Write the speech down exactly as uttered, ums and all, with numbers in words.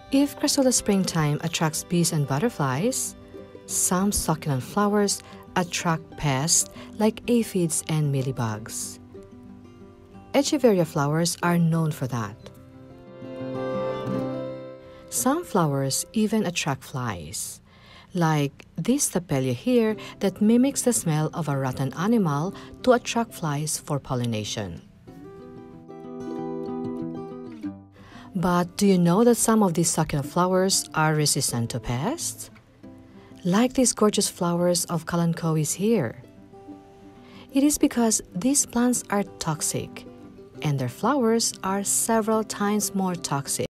If Crassula springtime attracts bees and butterflies, some succulent flowers attract pests like aphids and mealybugs. Echeveria flowers are known for that. Some flowers even attract flies, like this Tapelia here that mimics the smell of a rotten animal to attract flies for pollination. But do you know that some of these succulent flowers are resistant to pests? Like these gorgeous flowers of Kalanchoe here. It is because these plants are toxic, and their flowers are several times more toxic.